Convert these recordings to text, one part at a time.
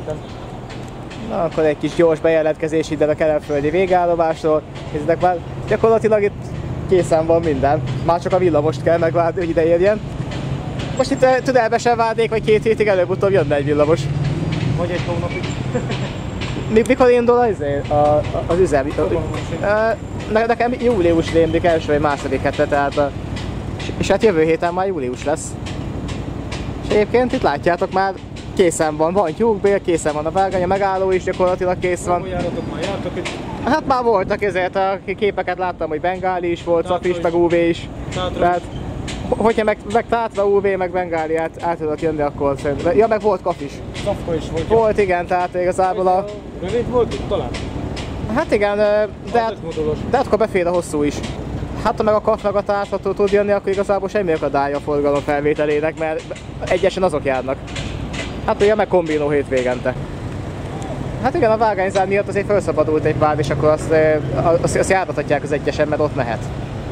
héten. Na, akkor egy kis gyors bejelentkezés ide a keletföldi végállomásról. Nézzétek már, gyakorlatilag itt készen van minden. Már csak a villamost kell megvárni, hogy ide érjen. Most itt Tüdelbe várnék, vagy 2 hétig előbb-utóbb jönne egy villamos. Vagy egy hónapig. Mikor indul az üzem? Nekem július rémlik első vagy második hete, tehát és hát jövő héten már július lesz. És egyébként itt látjátok már, készen van tyúkbél, készen van a vágány, a megálló is gyakorlatilag kész van. Járatok már jártak itt? Hát már voltak, ezért a képeket láttam, hogy bengáli is volt, Cafi is, meg UV is. Tehát, hogyha meg Tátra, UV, meg bengáli át tudok jönni, akkor szerintem. Ja, meg volt Kaf is. Kafka is volt. Volt, igen, tehát igazából a... Rövid volt itt talán? Hát igen, de akkor befér a hosszú is. Hát ha meg a Kaf meg a Tátra tud jönni, akkor igazából semmi akadálya a forgalom felvételének, mert egyesen azok járnak. Hát ugye meg kombinó hétvégente. Hát igen, a vágányzár miatt azért felszabadult egy pár, és akkor azt járathatják az egyesen, mert ott mehet.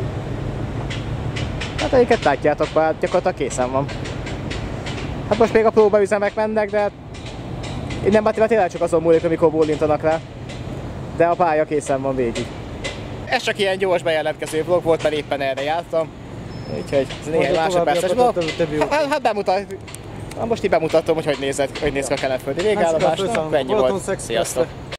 Hát egyiket látjátok már, gyakorlatilag készen van. Hát most még a próbaüzemek mennek, de innen már tényleg csak azon múlik, amikor bólintanak rá. De a pálya készen van végig. Ez csak ilyen gyors bejelentkező vlog volt, mert éppen erre jártam. Úgyhogy ez néhány másodperces vlog. Hát most így bemutatom, hogy néz ki a keletföldi végállomás. Ennyi volt. Sziasztok!